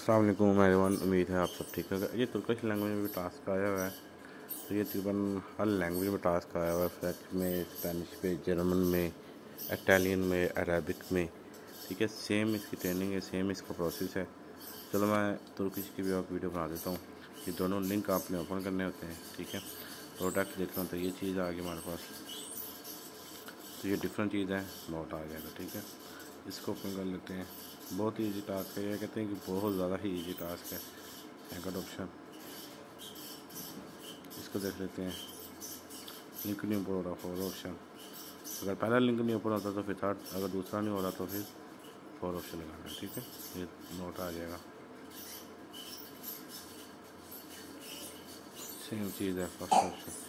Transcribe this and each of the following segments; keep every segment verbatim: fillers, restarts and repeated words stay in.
अस्सलाम वालेकुम एवरीवन, उम्मीद है आप सब ठीक है। ये तुर्किश लैंग्वेज में भी टास्क आया हुआ है, तो ये तकरीबन हर लैंग्वेज में टास्क आया हुआ है। फ्रेंच में, स्पेनिश में, जर्मन में, इटालियन में, अरबिक में, ठीक है। सेम इसकी ट्रेनिंग है, सेम इसका प्रोसेस है। चलो मैं तुर्किश की भी आप वीडियो बना देता हूँ। ये दोनों लिंक आपने ओपन करने होते हैं, ठीक है। प्रोडक्ट देखना तो ये चीज़ आ गई हमारे पास, तो ये डिफरेंट चीज़ है, नोट आ जाएगा, ठीक है। इसको ओपन कर लेते हैं। बहुत ईजी टास्क है, ये कहते हैं कि बहुत ज़्यादा ही ईजी टास्क है। सेकंड ऑप्शन इसको देख लेते हैं। लिंक नहीं ऊपर हो रहा, फोर ऑप्शन। अगर पहला लिंक नहीं ऊपर होता तो फिर थर्ड, अगर दूसरा नहीं हो रहा तो फिर फोर ऑप्शन लगाना है, ठीक है। ये नोट आ जाएगा। सेम चीज़ है, first option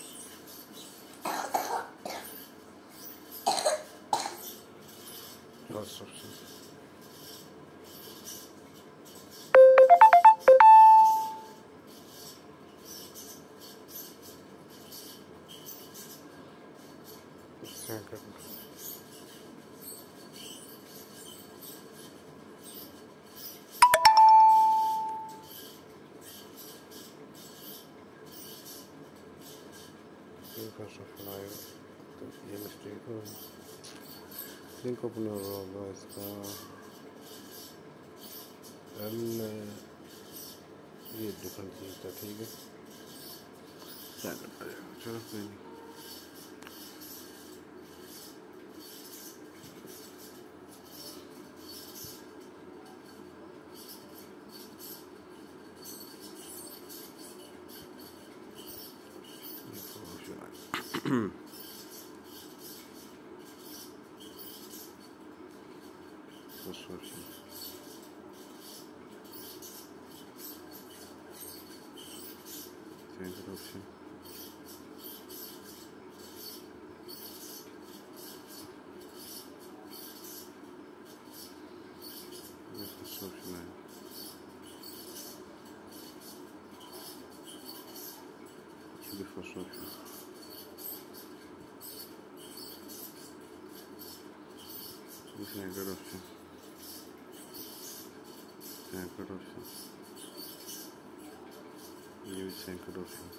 first option second first option आएगा, तो ये मिस्टेक हो लिंक ओपन होगा इसका। एल ये डिफरेंट चीज़ था, ठीक है। चलो कोई नहीं। फर्स्ट ऑप्शन सेकंड ऑप्शन ये फर्स्ट ऑप्शन है। ये फर्स्ट ऑप्शन ये सेकंड ऑप्शन सेकंड ऑप्शन ये भी सेकंड ऑप्शन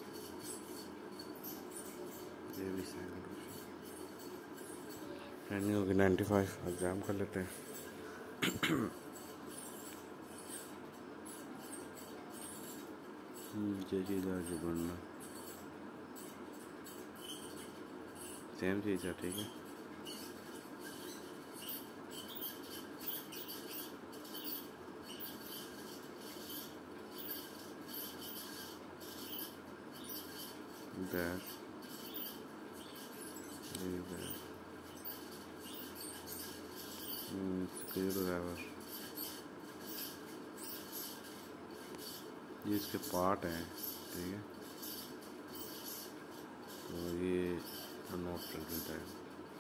ये भी सेकंड ऑप्शन। ट्रेनिंग होगी नाइन्टी फाइव। एग्जाम कर लेते हैं। ये चीज़ आज बनना सेम चीज़ है, ठीक है। बैग ये बैग स्क्रू ड्राइवर, ये इसके पार्ट हैं, ठीक है। तो ये नोट प्रेजेंट है।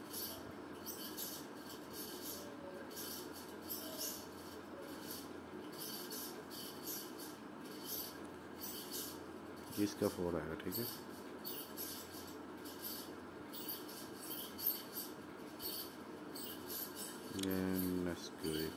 ये इसका फोर आएगा, ठीक है। Nesquik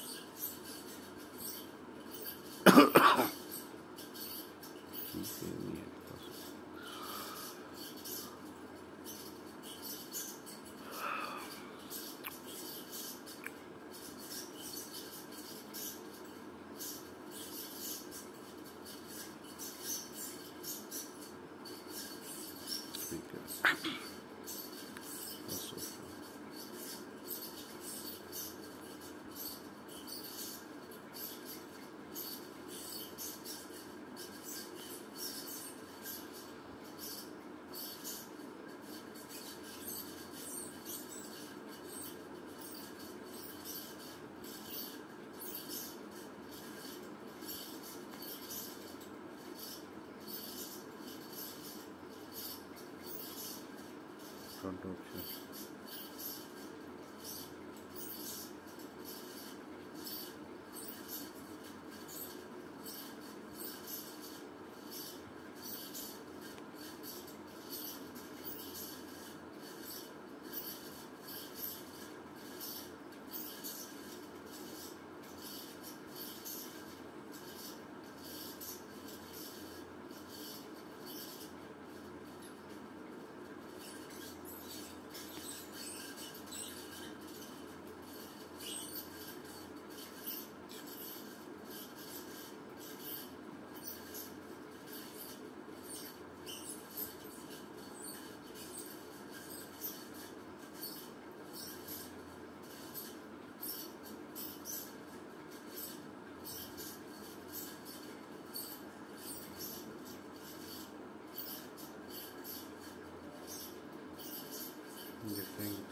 front option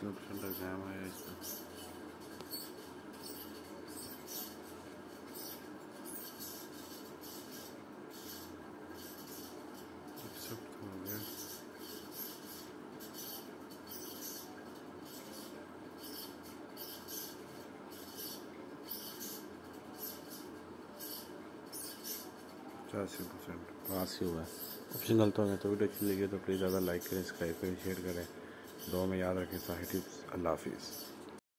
कितने परसेंट एग्ज़ाम आया इसका। एक्सेप्ट हो गया। पचासी परसेंट पास ही हुआ है। ऑप्शन गलत हो गया तो वीडियो अच्छी लगी तो प्लीज़ ज़्यादा लाइक करें, सब्सक्राइब करें, शेयर करें। दुआ में याद रखें। साहिब टिप्स। अल्लाह हाफिज़।